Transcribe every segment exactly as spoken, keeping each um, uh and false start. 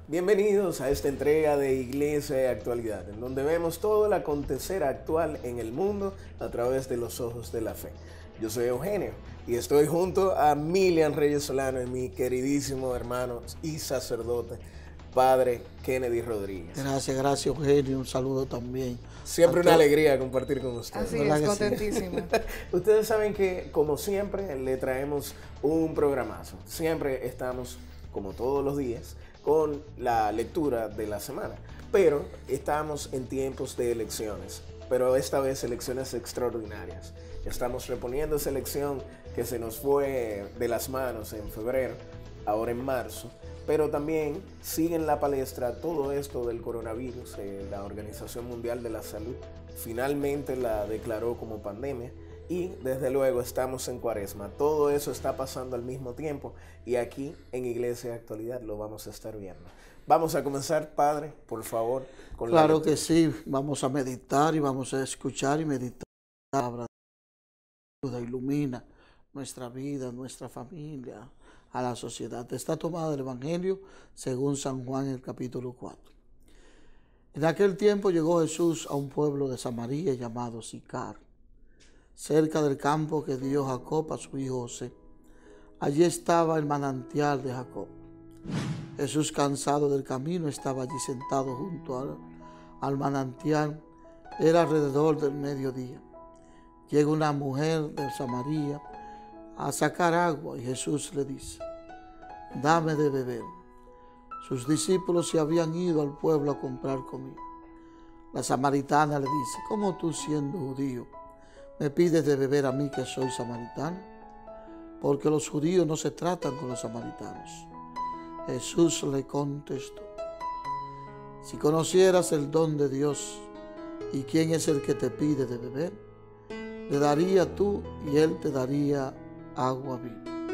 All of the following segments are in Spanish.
Bienvenidos a esta entrega de Iglesia de Actualidad, en donde vemos todo el acontecer actual en el mundo a través de los ojos de la fe. Yo soy Eugenio y estoy junto a Milian Reyes Solano y mi queridísimo hermano y sacerdote, Padre Kennedy Rodríguez. Gracias, gracias Eugenio, un saludo también. Siempre una alegría compartir con ustedes. Así es, contentísima. Ustedes saben que, como siempre, le traemos un programazo. Siempre estamos, como todos los días, con la lectura de la semana. Pero estamos en tiempos de elecciones, pero esta vez elecciones extraordinarias. Estamos reponiendo esa elección que se nos fue de las manos en febrero, ahora en marzo. Pero también sigue en la palestra todo esto del coronavirus. Eh, la Organización Mundial de la Salud finalmente la declaró como pandemia y desde luego estamos en Cuaresma. Todo eso está pasando al mismo tiempo y aquí en Iglesia de Actualidad lo vamos a estar viendo. Vamos a comenzar, Padre, por favor, con la Claro que sí, vamos a meditar y vamos a escuchar y meditar la palabra de Dios, ilumina nuestra vida, nuestra familia, a la sociedad. Está tomada del Evangelio según San Juan, el capítulo cuatro. En aquel tiempo llegó Jesús a un pueblo de Samaria llamado Sicar, cerca del campo que dio Jacob a su hijo José. Allí estaba el manantial de Jacob. Jesús, cansado del camino, estaba allí sentado junto al, al manantial. Era alrededor del mediodía. Llega una mujer de Samaria a sacar agua y Jesús le dice: dame de beber. Sus discípulos se habían ido al pueblo a comprar comida. La samaritana le dice: ¿cómo tú, siendo judío, me pides de beber a mí que soy samaritana? Porque los judíos no se tratan con los samaritanos. Jesús le contestó: si conocieras el don de Dios y quién es el que te pide de beber, le daría tú y él te daría agua viva.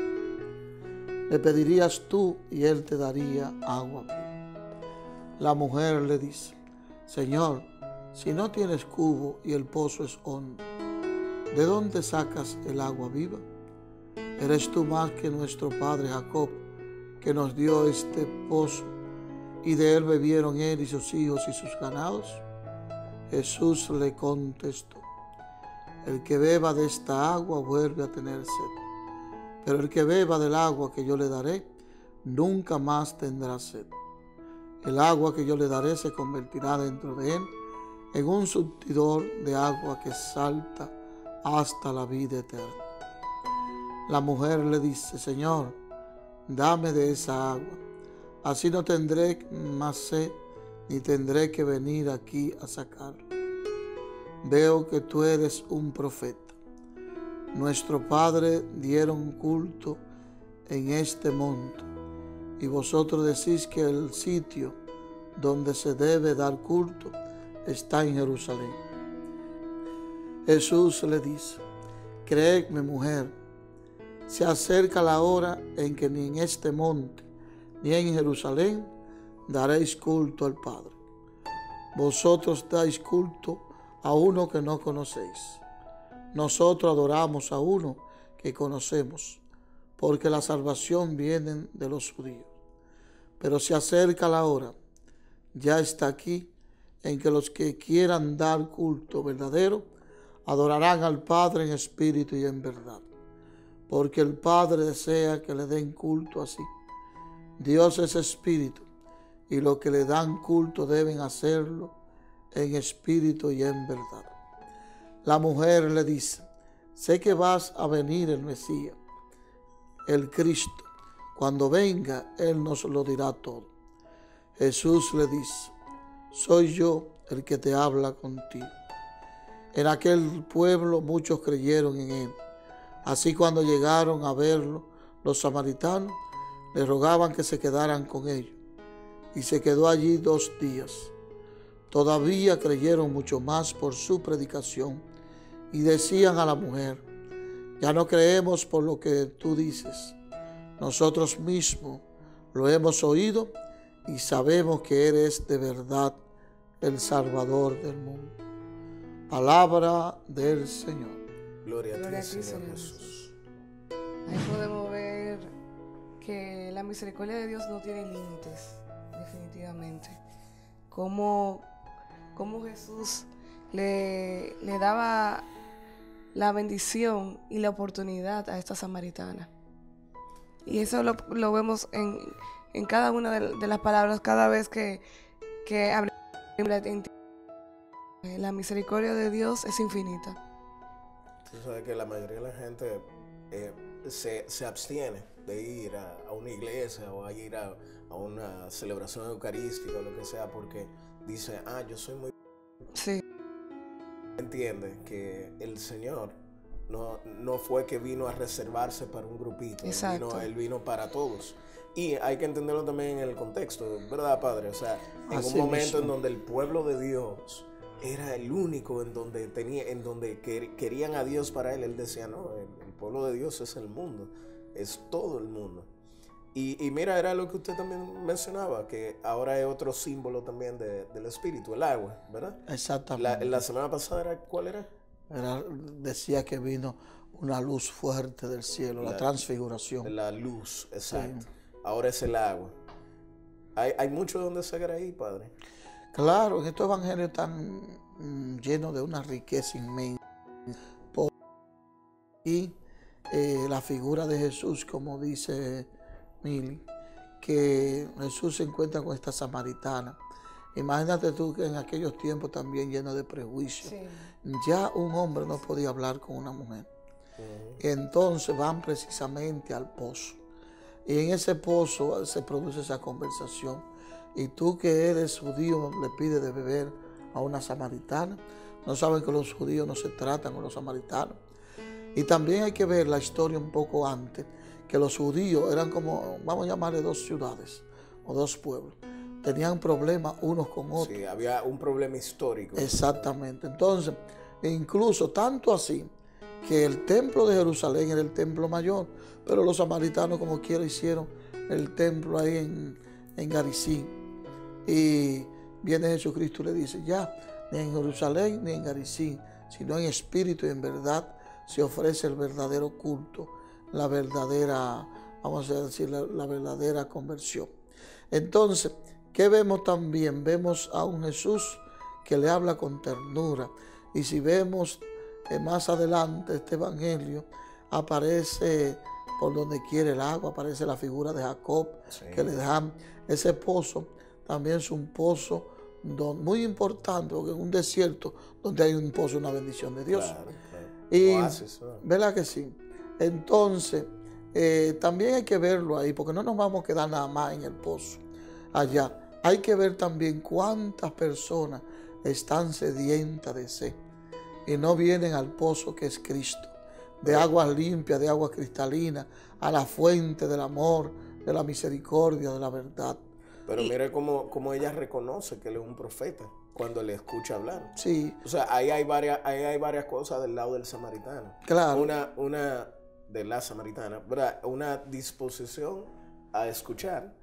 Le pedirías tú y él te daría agua viva. La mujer le dice: Señor, si no tienes cubo y el pozo es hondo, ¿de dónde sacas el agua viva? ¿Eres tú más que nuestro padre Jacob, que nos dio este pozo y de él bebieron él y sus hijos y sus ganados? Jesús le contestó: el que beba de esta agua vuelve a tener sed, pero el que beba del agua que yo le daré, nunca más tendrá sed. El agua que yo le daré se convertirá dentro de él en un surtidor de agua que salta hasta la vida eterna. La mujer le dice: Señor, dame de esa agua, así no tendré más sed, ni tendré que venir aquí a sacarla. Veo que tú eres un profeta. Nuestro padre dieron culto en este monte, y vosotros decís que el sitio donde se debe dar culto está en Jerusalén. Jesús le dice: créeme, mujer, se acerca la hora en que ni en este monte ni en Jerusalén daréis culto al Padre. Vosotros dais culto a uno que no conocéis. Nosotros adoramos a uno que conocemos, porque la salvación viene de los judíos. Pero se acerca la hora, ya está aquí, en que los que quieran dar culto verdadero adorarán al Padre en espíritu y en verdad, porque el Padre desea que le den culto así. Dios es espíritu, y los que le dan culto deben hacerlo en espíritu y en verdad. La mujer le dice: sé que vas a venir el Mesías, el Cristo. Cuando venga, Él nos lo dirá todo. Jesús le dice: soy yo el que te habla contigo. En aquel pueblo muchos creyeron en Él. Así, cuando llegaron a verlo, los samaritanos le rogaban que se quedaran con ellos. Y se quedó allí dos días. Todavía creyeron mucho más por su predicación y decían a la mujer: ya no creemos por lo que tú dices. Nosotros mismos lo hemos oído y sabemos que eres de verdad el Salvador del mundo. Palabra del Señor. Gloria a Gloria ti, a ti, Señor Señor Jesús. Ahí podemos ver que la misericordia de Dios no tiene límites. definitivamente. Cómo, cómo Jesús le, le daba la bendición y la oportunidad a esta samaritana. Y eso lo, lo vemos en, en cada una de, de las palabras, cada vez que, que hablamos. La misericordia de Dios es infinita. Tú sabes que la mayoría de la gente eh, se, se abstiene de ir a, a una iglesia o a ir a, a una celebración eucarística o lo que sea porque dice, ah, yo soy muy... Sí. Entiende que el Señor no, no fue que vino a reservarse para un grupito. Exacto. Él vino, él vino para todos. Y hay que entenderlo también en el contexto, ¿verdad, Padre? O sea, en Así un momento mismo. en donde el pueblo de Dios era el único en donde tenía, en donde quer, querían a Dios para él, él decía, no, el, el pueblo de Dios es el mundo, es todo el mundo. Y, y mira, era lo que usted también mencionaba, que ahora es otro símbolo también de, del Espíritu, el agua, ¿verdad? Exactamente. La, la semana pasada, era, ¿cuál era? Era, decía que vino una luz fuerte del cielo, la, la transfiguración. La luz, exacto. Sí. Ahora es el agua. Hay, hay mucho donde sacar ahí, Padre. Claro, en estos evangelios están mm, llenos de una riqueza inmensa. Y eh, la figura de Jesús, como dice Mili, que Jesús se encuentra con esta samaritana. Imagínate tú que en aquellos tiempos también lleno de prejuicios. Sí. Ya un hombre no podía hablar con una mujer. Uh-huh. Entonces van precisamente al pozo. Y en ese pozo se produce esa conversación. Y tú que eres judío le pides de beber a una samaritana. No saben que los judíos no se tratan con los samaritanos. Y también hay que ver la historia un poco antes, que los judíos eran como, vamos a llamarle dos ciudades o dos pueblos. Tenían problemas unos con otros. Sí, había un problema histórico. Exactamente. Entonces, incluso tanto así, que el templo de Jerusalén era el templo mayor, pero los samaritanos como quiera hicieron el templo ahí en, en Garizim. Y viene Jesucristo y le dice, ya, ni en Jerusalén ni en Garizim, sino en espíritu y en verdad se ofrece el verdadero culto, la verdadera, vamos a decir, la, la verdadera conversión. Entonces, ¿qué vemos también? Vemos a un Jesús que le habla con ternura. Y si vemos eh, más adelante este evangelio, aparece por donde quiere el agua, aparece la figura de Jacob, sí, que le dejan ese pozo. También es un pozo don, muy importante, porque en un desierto donde hay un pozo, una bendición de Dios. Claro, claro. Y, Oasis, ¿no? ¿Verdad que sí? Entonces, eh, también hay que verlo ahí, porque no nos vamos a quedar nada más en el pozo allá. Hay que ver también cuántas personas están sedientas de sed y no vienen al pozo que es Cristo, de aguas limpias, de aguas cristalinas, a la fuente del amor, de la misericordia, de la verdad. Pero y, mire cómo, cómo ella reconoce que él es un profeta cuando le escucha hablar. Sí. O sea, ahí hay varias, ahí hay varias cosas del lado del samaritano. Claro. Una, una de la samaritana, ¿verdad? Una disposición a escuchar,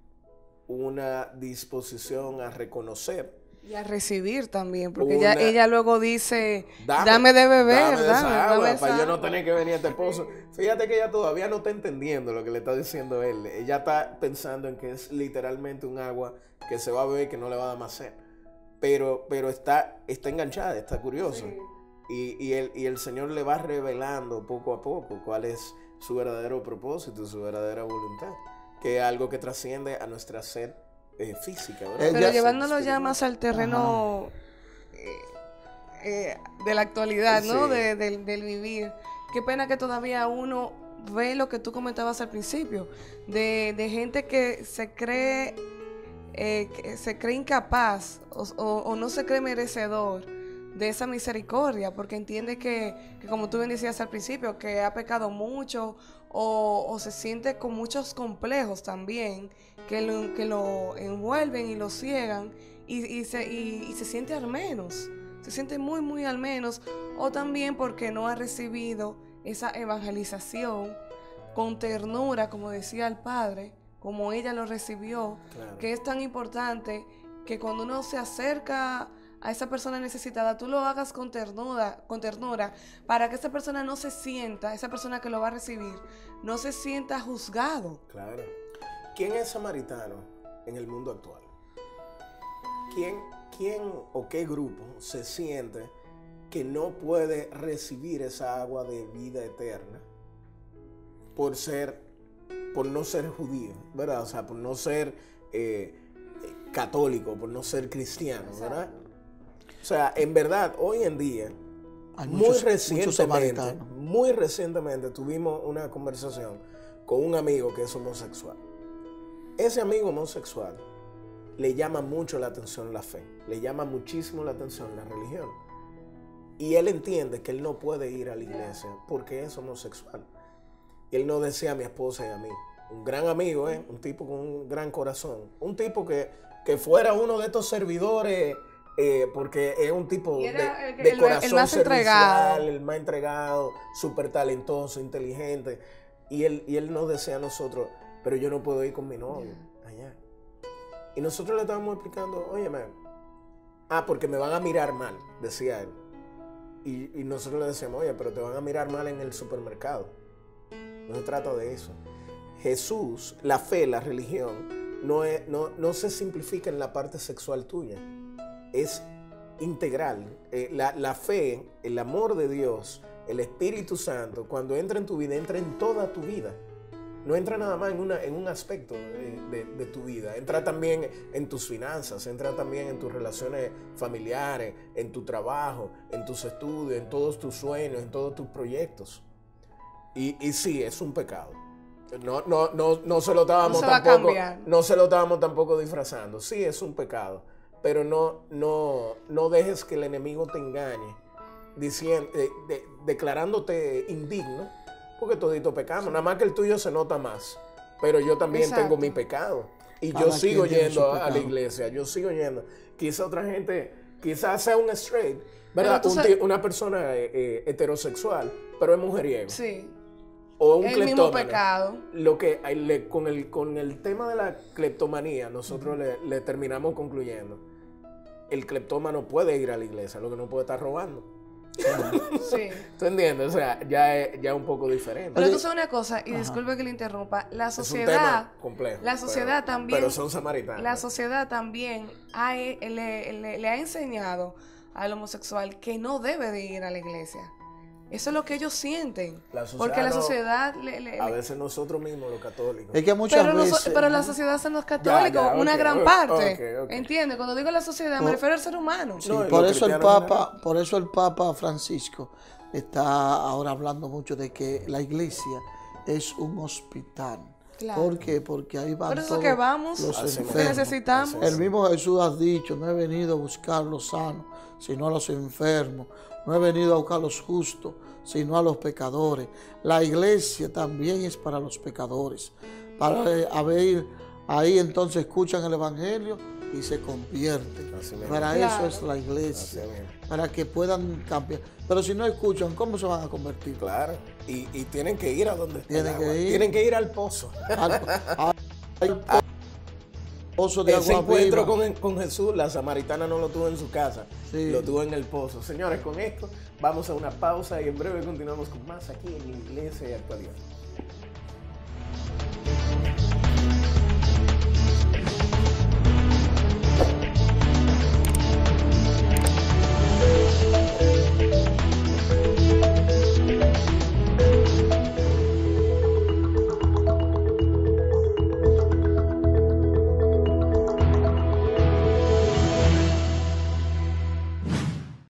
una disposición a reconocer. Y a recibir también, porque una, ella, ella luego dice, dame, dame de beber, dame, de dame, esa agua, dame para esa yo no agua. tener que venir a este pozo. Fíjate que ella todavía no está entendiendo lo que le está diciendo él. Ella está pensando en que es literalmente un agua que se va a beber y que no le va a dar más sed. Pero, pero está, está enganchada, está curiosa. Sí. Y, y, el, y el Señor le va revelando poco a poco cuál es su verdadero propósito, su verdadera voluntad, que es algo que trasciende a nuestra sed eh, física, ¿verdad? Pero ella llevándolo ya más al terreno eh, eh, de la actualidad, ¿no? Sí. De, de, del vivir. Qué pena que todavía uno ve lo que tú comentabas al principio, de, de gente que se cree, eh, que se cree incapaz o, o, o no se cree merecedor de esa misericordia, porque entiende que, que, como tú bien decías al principio, que ha pecado mucho o, o se siente con muchos complejos también, que lo, que lo envuelven y lo ciegan y, y, se, y, y se siente al menos, se siente muy, muy al menos, o también porque no ha recibido esa evangelización con ternura, como decía el Padre, como ella lo recibió, claro, que es tan importante que cuando uno se acerca a esa persona necesitada, tú lo hagas con ternura, con ternura, para que esa persona no se sienta, esa persona que lo va a recibir, no se sienta juzgado. Claro. ¿Quién es samaritano? en el mundo actual? ¿Quién, quién o qué grupo se siente que no puede recibir esa agua de vida eterna por ser, por no ser judío, ¿verdad? O sea, por no ser eh, católico, por no ser cristiano, ¿verdad? O sea, en verdad, hoy en día, Hay muy muchos- recientemente, muchos samaritanos. muy recientemente tuvimos una conversación con un amigo que es homosexual. Ese amigo homosexual le llama mucho la atención la fe, le llama muchísimo la atención la religión. Y él entiende que él no puede ir a la iglesia porque es homosexual. Y él no desea a mi esposa y a mí. Un gran amigo, ¿eh? Un tipo con un gran corazón. Un tipo que, que fuera uno de estos servidores, eh, porque es un tipo Y de, era el- de el- el corazón más servicial, entregado. el más entregado, súper talentoso, inteligente. Y él, y él nos decía a nosotros, pero yo no puedo ir con mi novio allá. Y nosotros le estábamos explicando, oye, man, ah, porque me van a mirar mal, decía él. Y, y nosotros le decíamos, oye, pero te van a mirar mal en el supermercado. No se trata de eso. Jesús, la fe, la religión, no, es, no, no se simplifica en la parte sexual tuya. Es integral. Eh, la, la fe, el amor de Dios, el Espíritu Santo, cuando entra en tu vida, entra en toda tu vida. No entra nada más en, una, en un aspecto de, de, de tu vida. Entra también en tus finanzas, entra también en tus relaciones familiares, en tu trabajo, en tus estudios, en todos tus sueños, en todos tus proyectos. Y, y sí, es un pecado. No, no, no, no se lo estábamos No se va a tampoco, cambiar. no se lo estábamos tampoco disfrazando. Sí, es un pecado. Pero no, no, no dejes que el enemigo te engañe diciendo, de, de, declarándote indigno. Porque todito pecamos, nada más que el tuyo se nota más. Pero yo también Exacto. tengo mi pecado. Y Cada yo sigo quien tiene yendo su a, a la pecado. iglesia, yo sigo yendo. Quizá otra gente, quizás sea un straight, ¿verdad? Pero tú Un sabes- ti- una persona eh, eh, heterosexual, pero es mujeriego. Sí. O un El mismo cleptómano. pecado. Lo que hay- le- con, el, con el tema de la cleptomanía, nosotros le, le terminamos concluyendo. El cleptómano puede ir a la iglesia, lo que no puede estar robando. Sí. ¿Tú entiendes? O sea, ya es ya es un poco diferente. Pero tú sabes una cosa, y disculpe que le interrumpa, la sociedad, es un tema complejo. la sociedad pero- también, Pero son samaritanos. la sociedad también ha- le, le- le ha enseñado al homosexual que no debe de ir a la iglesia. Eso es lo que ellos sienten. La sociedad Porque la no- sociedad le, le- A le- veces nosotros mismos, los católicos. Es que muchas pero, no so- veces... pero la sociedad son los católicos, ya, una ok, gran ok, parte. ok, ok. ¿Entiendes? Cuando digo la sociedad me Por- refiero al ser humano. Sí, No, y por los eso el cristianos en Papa, por eso el Papa Francisco está ahora hablando mucho de que la iglesia es un hospital. Claro. ¿Por qué? Porque ahí van Por eso todos que vamos, los Así que mismo. enfermos. necesitamos. El mismo Jesús ha dicho, no he venido a buscar los sanos, sino a los enfermos. No he venido a buscar los justos, sino a los pecadores. La iglesia también es para los pecadores. Para eh, haber, ahí entonces escuchan el evangelio y se convierten. Así mismo. Para Claro. eso es la iglesia. Así mismo. Para que puedan cambiar. Pero si no escuchan, ¿cómo se van a convertir? Claro. Y, y tienen que ir a donde está el Tienen que agua. ir. Tienen que ir al pozo. Al- al- al pozo de Ese agua encuentro viva. con, con Jesús, la samaritana no lo tuvo en su casa, Sí. lo tuvo en el pozo. Señores, con esto vamos a una pausa y en breve continuamos con más aquí en Iglesia y Actualidad.